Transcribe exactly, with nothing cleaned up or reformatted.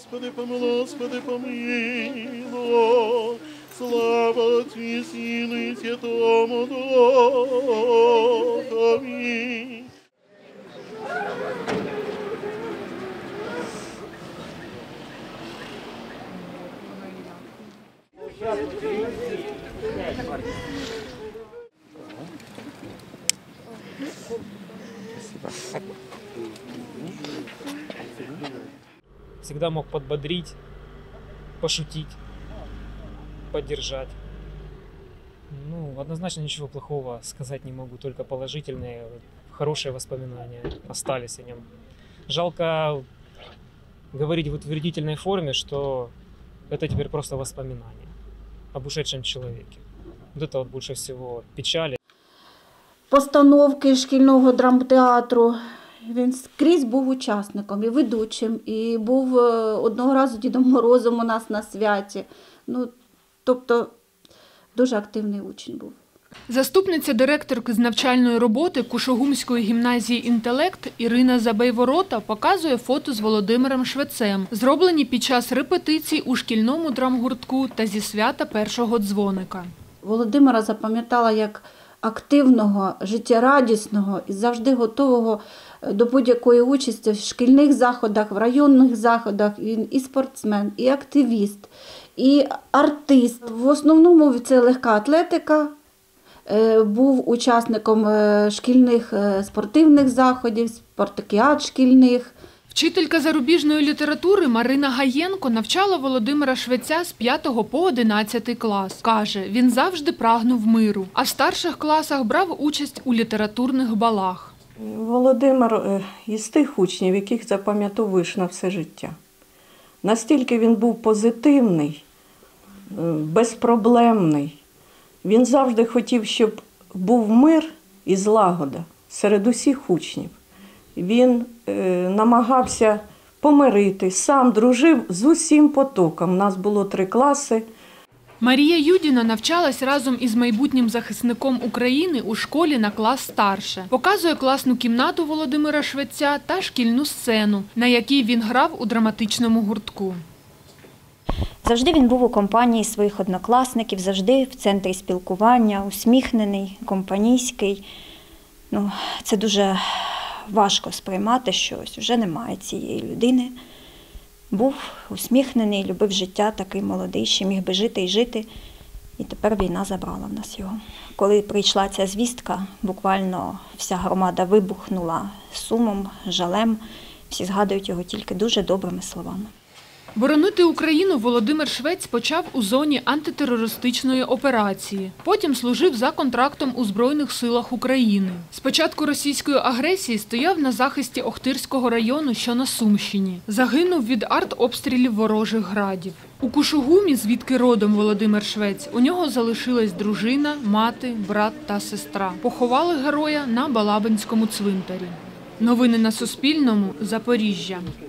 Господи, помилуй, Господи, помилуй. Слава Отцу и Сыну и Святому Духові. Всегда мог подбодрить, пошутить, поддержать. Ну, однозначно ничего плохого сказать не могу, только положительные, хорошие воспоминания остались о нем. Жалко говорить в утвердительной форме, что это теперь просто воспоминания об ушедшем человеке. Вот это вот больше всего печали. Постановки шкільного драмтеатру. Він скрізь був учасником і ведучим, і був одного разу Дідом Морозом у нас на святі. Ну, тобто, дуже активний учень був. Заступниця директорки з навчальної роботи Кушугумської гімназії «Інтелект» Ірина Забейворота показує фото з Володимиром Швецем, зроблені під час репетицій у шкільному драмгуртку та зі свята першого дзвоника. Володимира запам'ятала як активного, життєрадісного і завжди готового до будь-якої участі в шкільних заходах, в районних заходах. Він і спортсмен, і активіст, і артист. В основному це легка атлетика, був учасником шкільних спортивних заходів, спартакіад шкільних. Вчителька зарубіжної літератури Марина Гаєнко навчала Володимира Швеця з п'ятого по одинадцятий клас. Каже, він завжди прагнув миру, а в старших класах брав участь у літературних балах. Володимир із тих учнів, яких запам'ятовуєш на все життя. Настільки він був позитивний, безпроблемний. Він завжди хотів, щоб був мир і злагода серед усіх учнів. Він е, намагався помирити, сам дружив з усім потоком. У нас було три класи. Марія Юдіна навчалась разом із майбутнім захисником України у школі на клас старше. Показує класну кімнату Володимира Швеця та шкільну сцену, на якій він грав у драматичному гуртку. Завжди він був у компанії своїх однокласників, завжди в центрі спілкування, усміхнений, компанійський. Ну, це дуже важко сприймати, що ось вже немає цієї людини. Був усміхнений, любив життя, такий молодий, ще міг би жити і жити. І тепер війна забрала в нас його. Коли прийшла ця звістка, буквально вся громада вибухнула сумом, жалем. Всі згадують його тільки дуже добрими словами. Боронити Україну Володимир Швець почав у зоні антитерористичної операції. Потім служив за контрактом у Збройних силах України. З початку російської агресії стояв на захисті Охтирського району, що на Сумщині. Загинув від артобстрілів ворожих градів. У Кушугумі, звідки родом Володимир Швець, у нього залишилась дружина, мати, брат та сестра. Поховали героя на Балабинському цвинтарі. Новини на Суспільному. Запоріжжя.